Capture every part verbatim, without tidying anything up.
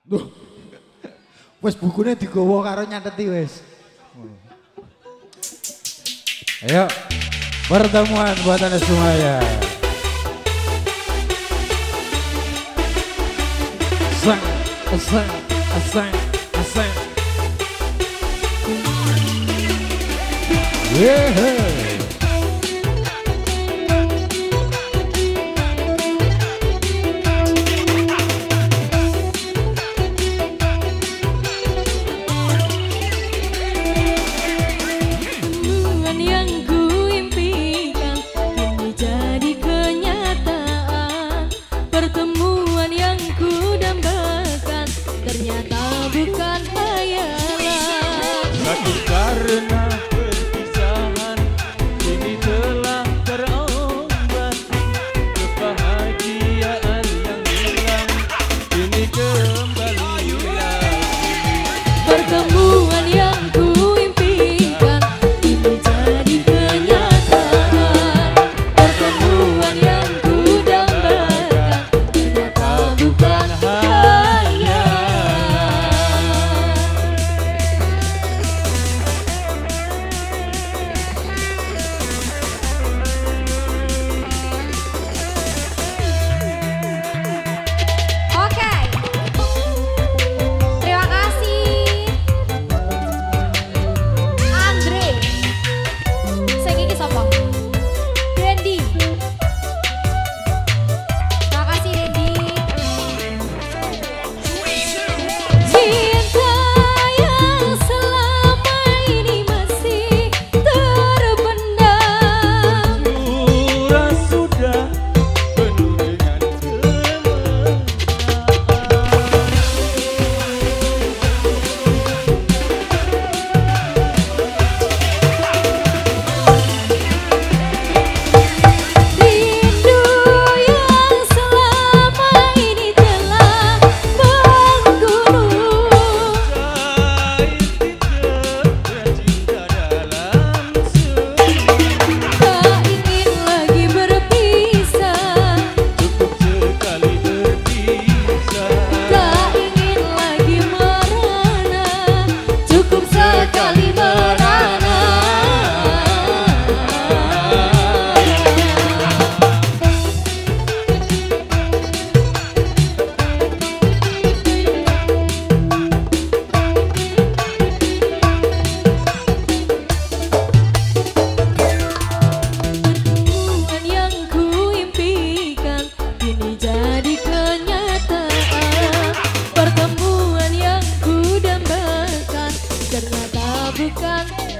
Duh. Wes bukune digawa karo nyateti wes. Ayo. Pertemuan buat Anda semua ya. Asang, asang, asang, asang. Yeah. Bukan hayalan. Tapi karena perpisahan ini telah terobati, kebahagiaan yang hilang ini kembali lagi. Pertemuan yang kuimpikan ini jadi kenyataan. Pertemuan yang kudambakan ternyata bukan hayalan. Bukan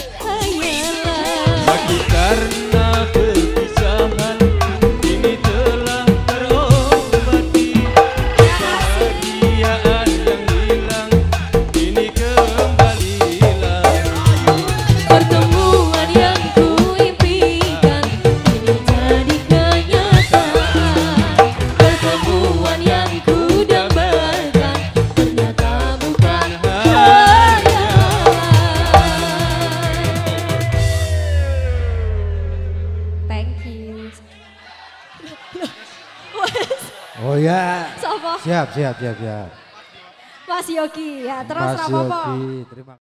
hayalan. Tapi karena perpisahan ini telah terobati, kebahagiaan yang hilang ini kembali lagi. Pertemuan yang kuimpikan ini jadi kenyataan. Pertemuan yang kudambakan ternyata bukan hayalan. Thank you. Oh ya. Sopo? Siap, siap, siap, siap. Mas Yogi ya, terus Mas rapopo. Yogi, terima